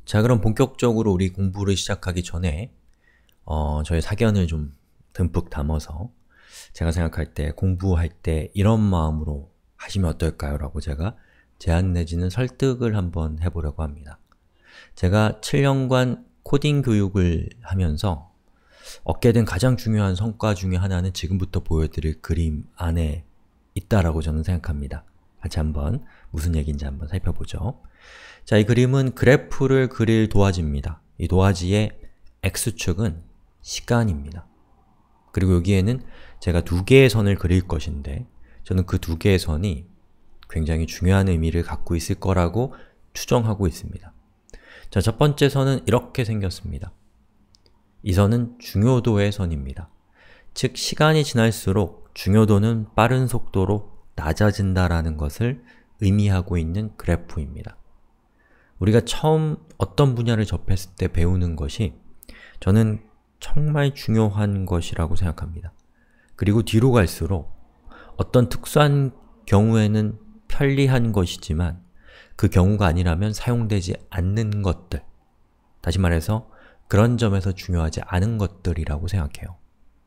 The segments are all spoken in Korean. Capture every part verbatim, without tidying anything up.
자, 그럼 본격적으로 우리 공부를 시작하기 전에 어, 저의 사견을 좀 듬뿍 담아서 제가 생각할 때, 공부할 때 이런 마음으로 하시면 어떨까요? 라고 제가 제안 내지는 설득을 한번 해보려고 합니다. 제가 칠 년간 코딩 교육을 하면서 얻게 된 가장 중요한 성과 중에 하나는 지금부터 보여드릴 그림 안에 있다라고 저는 생각합니다. 같이 한번 무슨 얘기인지 한번 살펴보죠. 자, 이 그림은 그래프를 그릴 도화지입니다. 이 도화지의 X축은 시간입니다. 그리고 여기에는 제가 두 개의 선을 그릴 것인데 저는 그 두 개의 선이 굉장히 중요한 의미를 갖고 있을 거라고 추정하고 있습니다. 자, 첫 번째 선은 이렇게 생겼습니다. 이 선은 중요도의 선입니다. 즉, 시간이 지날수록 중요도는 빠른 속도로 낮아진다라는 것을 의미하고 있는 그래프입니다. 우리가 처음 어떤 분야를 접했을 때 배우는 것이 저는 정말 중요한 것이라고 생각합니다. 그리고 뒤로 갈수록 어떤 특수한 경우에는 편리한 것이지만 그 경우가 아니라면 사용되지 않는 것들, 다시 말해서 그런 점에서 중요하지 않은 것들이라고 생각해요.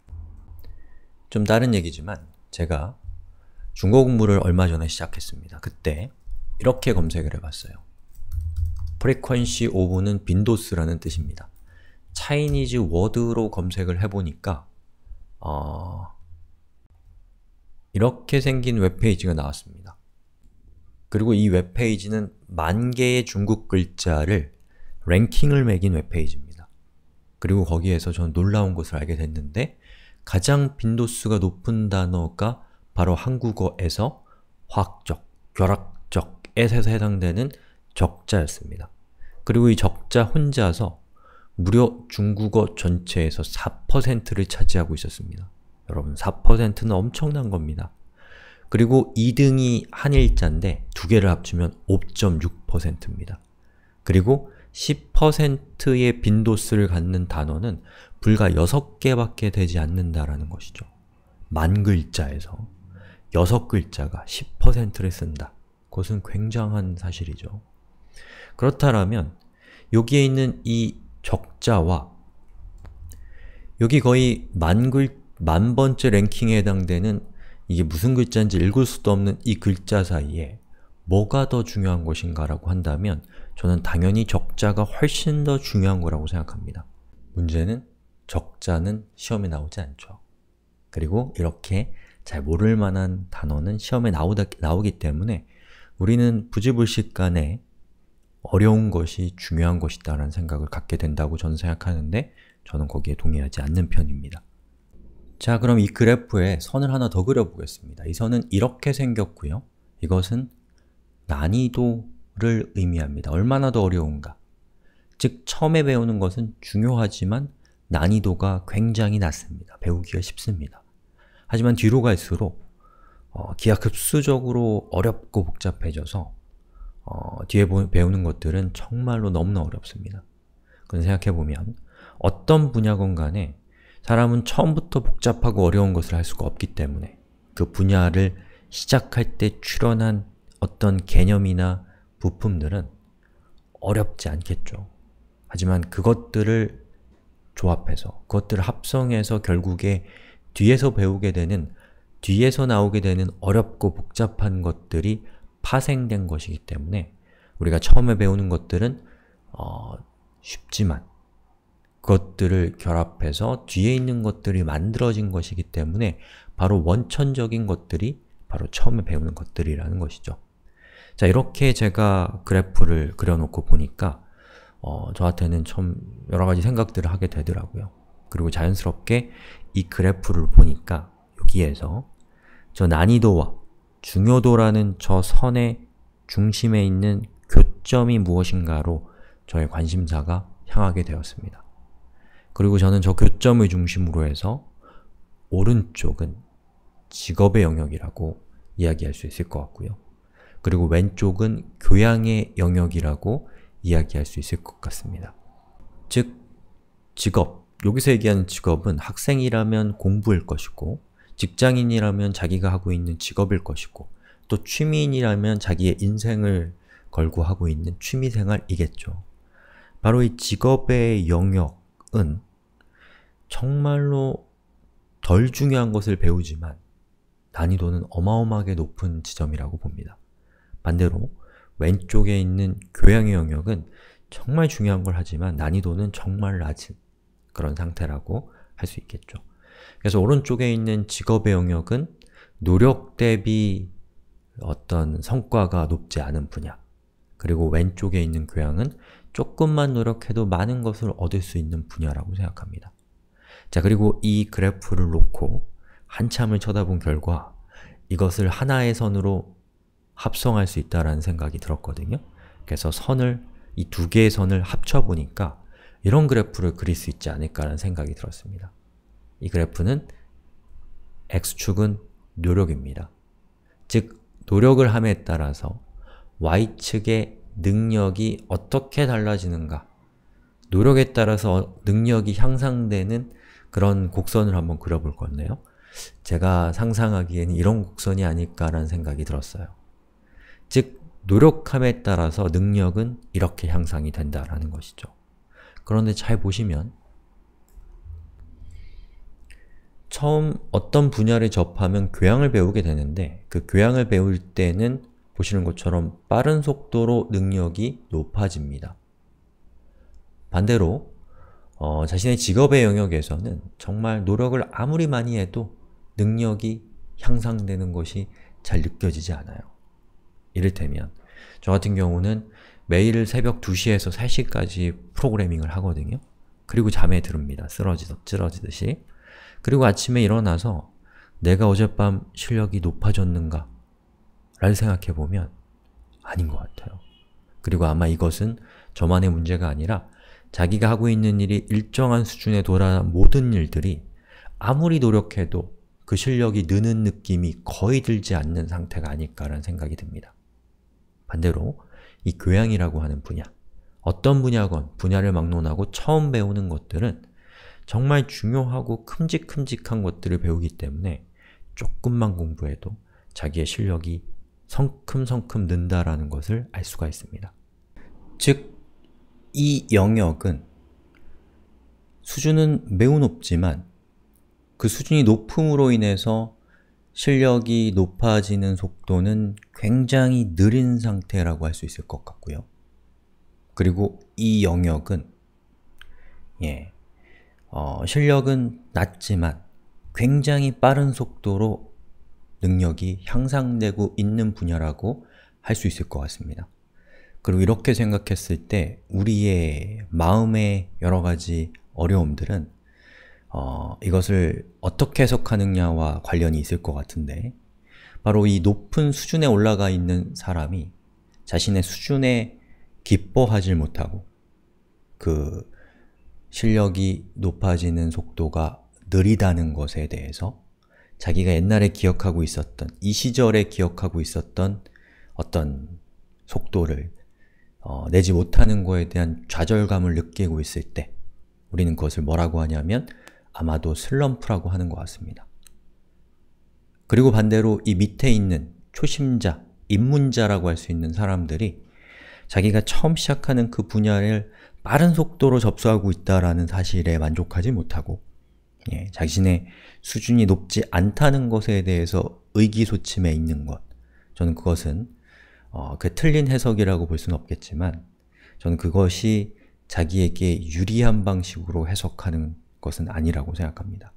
좀 다른 얘기지만 제가 중고 공부를 얼마 전에 시작했습니다. 그때 이렇게 검색을 해봤어요. frequency of는 빈도수라는 뜻입니다. 차이니즈 워드로 검색을 해보니까 어... 이렇게 생긴 웹페이지가 나왔습니다. 그리고 이 웹페이지는 만 개의 중국 글자를 랭킹을 매긴 웹페이지입니다. 그리고 거기에서 저는 놀라운 것을 알게 됐는데 가장 빈도수가 높은 단어가 바로 한국어에서 화학적, 결합적에 해당되는 적자였습니다. 그리고 이 적자 혼자서 무려 중국어 전체에서 사 퍼센트를 차지하고 있었습니다. 여러분, 사 퍼센트는 엄청난 겁니다. 그리고 이 등이 한일자인데 두 개를 합치면 오 점 육 퍼센트입니다. 그리고 십 퍼센트의 빈도수를 갖는 단어는 불과 여섯 개밖에 되지 않는다라는 것이죠. 만 글자에서 여섯 글자가 십 퍼센트를 쓴다. 그것은 굉장한 사실이죠. 그렇다면 여기에 있는 이 적자와 여기 거의 만 글, 만 번째 랭킹에 해당되는 이게 무슨 글자인지 읽을 수도 없는 이 글자 사이에 뭐가 더 중요한 것인가 라고 한다면 저는 당연히 적자가 훨씬 더 중요한 거라고 생각합니다. 문제는 적자는 시험에 나오지 않죠. 그리고 이렇게 잘 모를 만한 단어는 시험에 나오다, 나오기 때문에 우리는 부지불식간에 어려운 것이 중요한 것이다 라는 생각을 갖게 된다고 저는 생각하는데 저는 거기에 동의하지 않는 편입니다. 자, 그럼 이 그래프에 선을 하나 더 그려보겠습니다. 이 선은 이렇게 생겼고요. 이것은 난이도를 의미합니다. 얼마나 더 어려운가? 즉, 처음에 배우는 것은 중요하지만 난이도가 굉장히 낮습니다. 배우기가 쉽습니다. 하지만 뒤로 갈수록 어, 기하급수적으로 어렵고 복잡해져서 어, 뒤에 배우는 것들은 정말로 너무나 어렵습니다. 그런 생각해보면 어떤 분야건 간에 사람은 처음부터 복잡하고 어려운 것을 할 수가 없기 때문에 그 분야를 시작할 때 출현한 어떤 개념이나 부품들은 어렵지 않겠죠. 하지만 그것들을 조합해서, 그것들을 합성해서 결국에 뒤에서 배우게 되는, 뒤에서 나오게 되는 어렵고 복잡한 것들이 파생된 것이기 때문에 우리가 처음에 배우는 것들은 어, 쉽지만 그것들을 결합해서 뒤에 있는 것들이 만들어진 것이기 때문에 바로 원천적인 것들이 바로 처음에 배우는 것들이라는 것이죠. 자, 이렇게 제가 그래프를 그려놓고 보니까 어, 저한테는 좀 여러가지 생각들을 하게 되더라고요. 그리고 자연스럽게 이 그래프를 보니까 여기에서 저 난이도와 중요도라는 저 선의 중심에 있는 교점이 무엇인가로 저의 관심사가 향하게 되었습니다. 그리고 저는 저 교점을 중심으로 해서 오른쪽은 직업의 영역이라고 이야기할 수 있을 것 같고요. 그리고 왼쪽은 교양의 영역이라고 이야기할 수 있을 것 같습니다. 즉, 직업, 여기서 얘기하는 직업은 학생이라면 공부일 것이고 직장인이라면 자기가 하고 있는 직업일 것이고 또 취미인이라면 자기의 인생을 걸고 하고 있는 취미생활이겠죠. 바로 이 직업의 영역은 정말로 덜 중요한 것을 배우지만 난이도는 어마어마하게 높은 지점이라고 봅니다. 반대로 왼쪽에 있는 교양의 영역은 정말 중요한 걸 하지만 난이도는 정말 낮은 그런 상태라고 할 수 있겠죠. 그래서 오른쪽에 있는 직업의 영역은 노력 대비 어떤 성과가 높지 않은 분야, 그리고 왼쪽에 있는 교양은 조금만 노력해도 많은 것을 얻을 수 있는 분야라고 생각합니다. 자, 그리고 이 그래프를 놓고 한참을 쳐다본 결과 이것을 하나의 선으로 합성할 수 있다는 생각이 들었거든요. 그래서 선을, 이 두 개의 선을 합쳐보니까 이런 그래프를 그릴 수 있지 않을까라는 생각이 들었습니다. 이 그래프는 x축은 노력입니다. 즉, 노력을 함에 따라서 y축의 능력이 어떻게 달라지는가, 노력에 따라서 능력이 향상되는 그런 곡선을 한번 그려볼 건데요. 제가 상상하기에는 이런 곡선이 아닐까라는 생각이 들었어요. 즉, 노력함에 따라서 능력은 이렇게 향상이 된다라는 것이죠. 그런데 잘 보시면 처음 어떤 분야를 접하면 교양을 배우게 되는데 그 교양을 배울 때는 보시는 것처럼 빠른 속도로 능력이 높아집니다. 반대로 어, 자신의 직업의 영역에서는 정말 노력을 아무리 많이 해도 능력이 향상되는 것이 잘 느껴지지 않아요. 이를테면 저 같은 경우는 매일 새벽 두 시에서 세 시까지 프로그래밍을 하거든요. 그리고 잠에 들습니다. 쓰러지듯 찌러지듯이. 그리고 아침에 일어나서 내가 어젯밤 실력이 높아졌는가? 라를 생각해보면 아닌 것 같아요. 그리고 아마 이것은 저만의 문제가 아니라 자기가 하고 있는 일이 일정한 수준에 도달한 모든 일들이 아무리 노력해도 그 실력이 느는 느낌이 거의 들지 않는 상태가 아닐까라는 생각이 듭니다. 반대로 이 교양이라고 하는 분야, 어떤 분야건 분야를 막론하고 처음 배우는 것들은 정말 중요하고 큼직큼직한 것들을 배우기 때문에 조금만 공부해도 자기의 실력이 성큼성큼 는다라는 것을 알 수가 있습니다. 즉, 이 영역은 수준은 매우 높지만 그 수준이 높음으로 인해서 실력이 높아지는 속도는 굉장히 느린 상태라고 할 수 있을 것 같고요. 그리고 이 영역은 예, 어, 실력은 낮지만 굉장히 빠른 속도로 능력이 향상되고 있는 분야라고 할 수 있을 것 같습니다. 그리고 이렇게 생각했을 때 우리의 마음의 여러 가지 어려움들은 어, 이것을 어떻게 해석하느냐와 관련이 있을 것 같은데 바로 이 높은 수준에 올라가 있는 사람이 자신의 수준에 기뻐하지 못하고 그 실력이 높아지는 속도가 느리다는 것에 대해서 자기가 옛날에 기억하고 있었던, 이 시절에 기억하고 있었던 어떤 속도를 어, 내지 못하는 것에 대한 좌절감을 느끼고 있을 때 우리는 그것을 뭐라고 하냐면 아마도 슬럼프라고 하는 것 같습니다. 그리고 반대로 이 밑에 있는 초심자, 입문자라고 할 수 있는 사람들이 자기가 처음 시작하는 그 분야를 빠른 속도로 접수하고 있다는 사실에 만족하지 못하고 예, 자신의 수준이 높지 않다는 것에 대해서 의기소침해 있는 것, 저는 그것은 어, 그 틀린 해석이라고 볼 수는 없겠지만 저는 그것이 자기에게 유리한 방식으로 해석하는 것은 아니라고 생각합니다.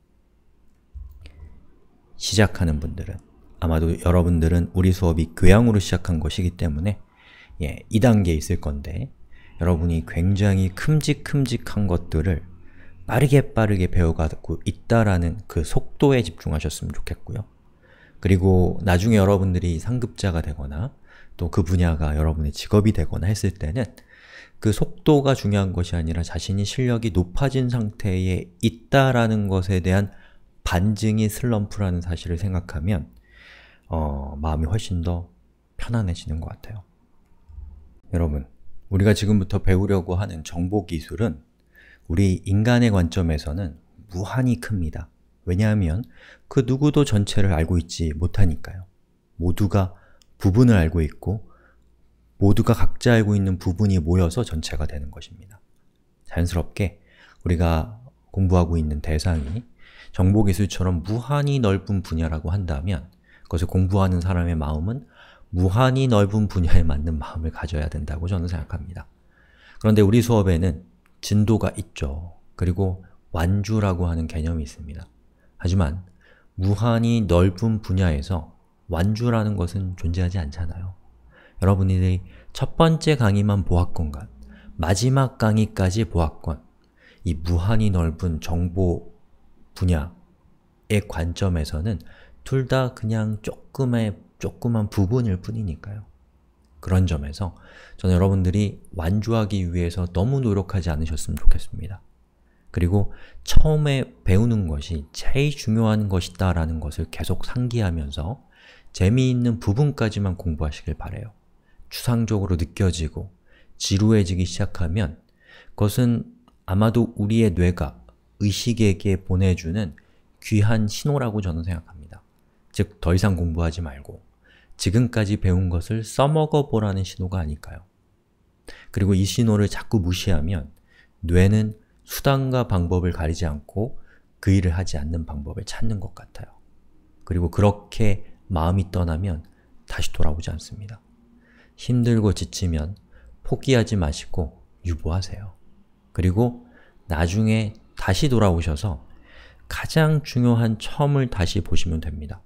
시작하는 분들은, 아마도 여러분들은 우리 수업이 교양으로 시작한 것이기 때문에 예, 이 단계에 있을 건데 여러분이 굉장히 큼직큼직한 것들을 빠르게 빠르게 배워가고 있다라는 그 속도에 집중하셨으면 좋겠고요. 그리고 나중에 여러분들이 상급자가 되거나 또 그 분야가 여러분의 직업이 되거나 했을 때는 그 속도가 중요한 것이 아니라 자신이 실력이 높아진 상태에 있다라는 것에 대한 반증이 슬럼프라는 사실을 생각하면 어, 마음이 훨씬 더 편안해지는 것 같아요. 여러분, 우리가 지금부터 배우려고 하는 정보기술은 우리 인간의 관점에서는 무한히 큽니다. 왜냐하면 그 누구도 전체를 알고 있지 못하니까요. 모두가 부분을 알고 있고 모두가 각자 알고 있는 부분이 모여서 전체가 되는 것입니다. 자연스럽게 우리가 공부하고 있는 대상이 정보기술처럼 무한히 넓은 분야라고 한다면 그것을 공부하는 사람의 마음은 무한히 넓은 분야에 맞는 마음을 가져야 된다고 저는 생각합니다. 그런데 우리 수업에는 진도가 있죠. 그리고 완주라고 하는 개념이 있습니다. 하지만 무한히 넓은 분야에서 완주라는 것은 존재하지 않잖아요. 여러분들이 첫 번째 강의만 보았건간 마지막 강의까지 보았건 이 무한히 넓은 정보 분야의 관점에서는 둘 다 그냥 조금의, 조그만 부분일 뿐이니까요. 그런 점에서 저는 여러분들이 완주하기 위해서 너무 노력하지 않으셨으면 좋겠습니다. 그리고 처음에 배우는 것이 제일 중요한 것이다 라는 것을 계속 상기하면서 재미있는 부분까지만 공부하시길 바라요. 추상적으로 느껴지고 지루해지기 시작하면 그것은 아마도 우리의 뇌가 의식에게 보내주는 귀한 신호라고 저는 생각합니다. 즉, 더 이상 공부하지 말고 지금까지 배운 것을 써먹어 보라는 신호가 아닐까요? 그리고 이 신호를 자꾸 무시하면 뇌는 수단과 방법을 가리지 않고 그 일을 하지 않는 방법을 찾는 것 같아요. 그리고 그렇게 마음이 떠나면 다시 돌아오지 않습니다. 힘들고 지치면 포기하지 마시고 유보하세요. 그리고 나중에 다시 돌아오셔서 가장 중요한 처음을 다시 보시면 됩니다.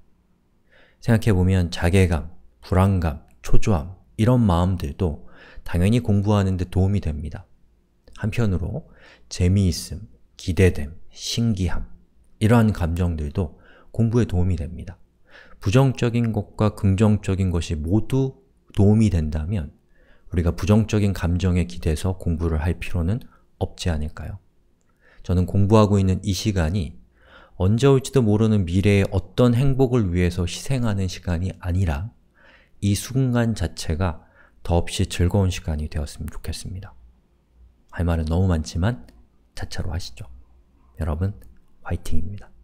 생각해보면 자괴감, 불안감, 초조함 이런 마음들도 당연히 공부하는 데 도움이 됩니다. 한편으로 재미있음, 기대됨, 신기함 이러한 감정들도 공부에 도움이 됩니다. 부정적인 것과 긍정적인 것이 모두 도움이 된다면 우리가 부정적인 감정에 기대서 공부를 할 필요는 없지 않을까요? 저는 공부하고 있는 이 시간이 언제 올지도 모르는 미래의 어떤 행복을 위해서 희생하는 시간이 아니라 이 순간 자체가 더없이 즐거운 시간이 되었으면 좋겠습니다. 할 말은 너무 많지만 차차로 하시죠. 여러분, 화이팅입니다.